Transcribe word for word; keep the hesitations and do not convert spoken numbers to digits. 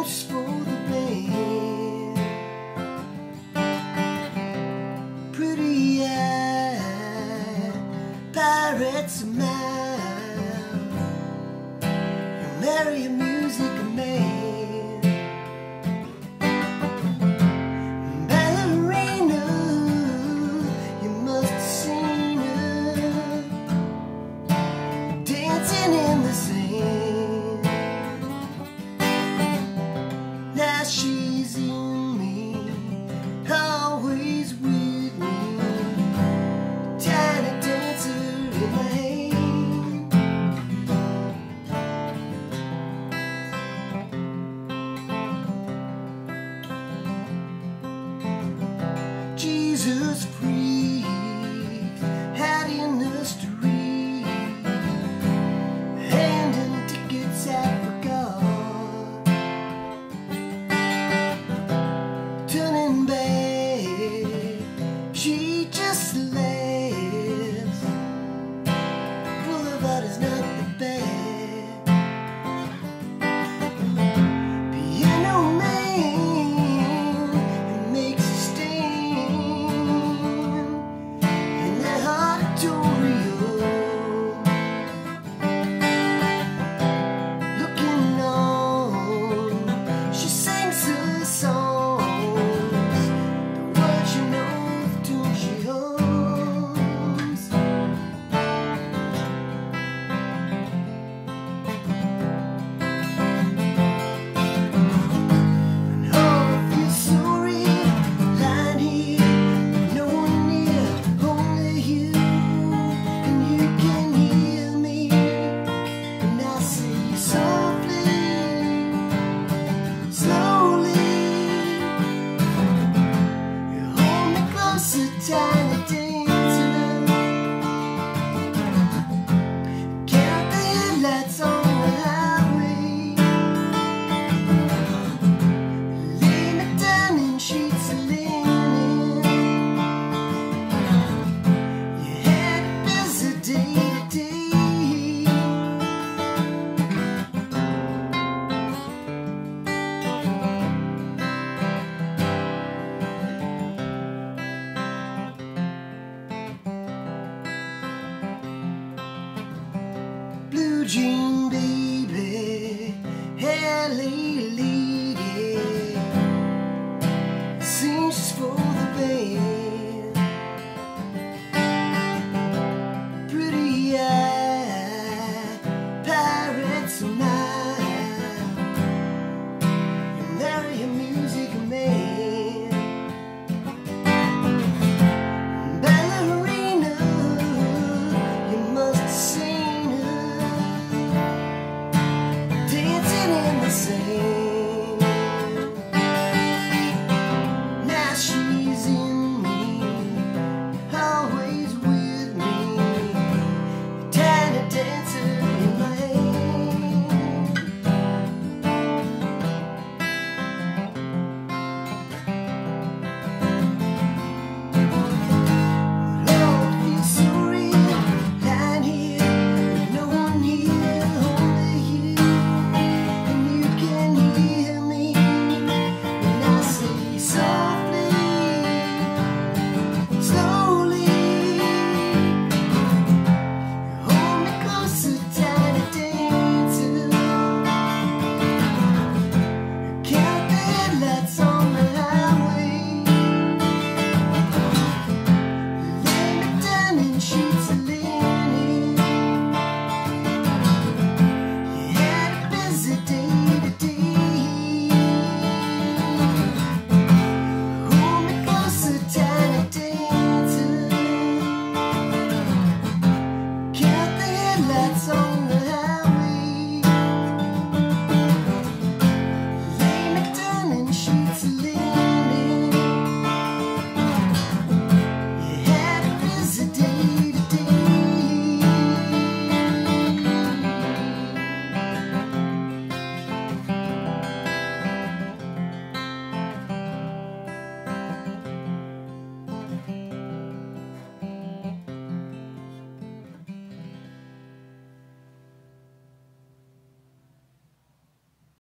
just for the band. Pretty eyed pirates of mine, you'll marry a music man. Ballerina, you must have seen her dancing in the sand. Now she's in me, always with me, tiny dancer in my hand. Jesus freaks out in the street, handing tickets out for God. Turning back, she just laughs. Boulevard is not the bad. Piano man, it makes a stand in that auditorium. Looking on, she sings her songs, the words you know, the tune she hums. And all feels sorry, lying here, no one near, only you, and you can hear me. And I say softly, slowly, you hold me closer, tiny dancer. Count the headlights on the highway, lay me down in sheets of linen. You had a busy day today. Blue jean baby, hair lily,